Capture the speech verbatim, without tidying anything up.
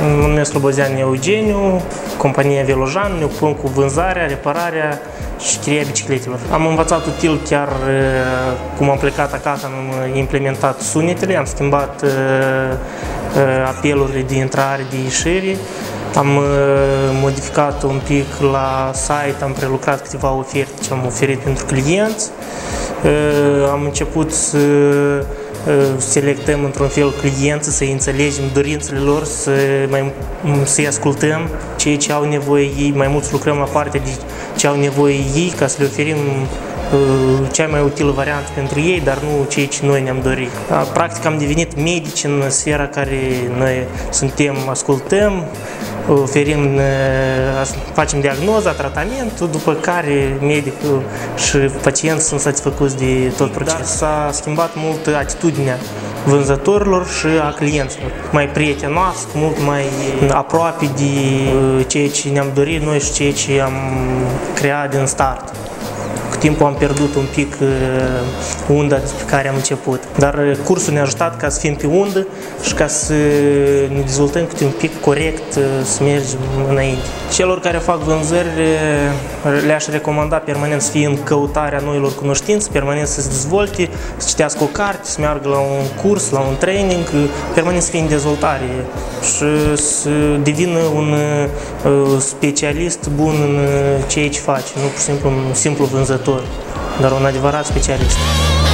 Mă numesc Slobozean Eugeniu, compania Velojan, ne ocupăm cu vânzarea, repararea și chiria bicicletelor. Am învățat util chiar cum am plecat acasă, am implementat sunetele, am schimbat apelurile de intrare, de ieșire, am modificat un pic la site, am prelucrat câteva oferte ce am oferit pentru clienți, am început să selectăm într-un fel clienții, să înțelegem dorințele lor, să mai, să-i ascultăm ceea ce au nevoie ei, mai mult să lucrăm la partea de ce au nevoie ei, ca să le oferim cea mai utilă variantă pentru ei, dar nu ceea ce noi ne-am dorit. Practic am devenit medici în sfera care noi suntem, ascultăm, oferim, facem diagnoza, tratamentul, după care medicul și pacientul sunt satisfăcuți de tot procesul. Dar s-a schimbat mult atitudinea vânzătorilor și a clienților, mai prietenoasă, mult mai aproape de ceea ce ne-am dorit noi și ceea ce am creat din start. Cu timpul am pierdut un pic unda pe care am început, dar cursul ne-a ajutat ca să fim pe undă și ca să ne dezvoltăm câte un pic corect, să mergem înainte. Celor care fac vânzări le-aș recomanda permanent să fie în căutarea noilor cunoștințe, permanent să se dezvolte, să citească o carte, să meargă la un curs, la un training, permanent să fie în dezvoltare și să devină un specialist bun în ceea ce face, nu pur și simplu un simplu vânzător, dar un adevărat specialist.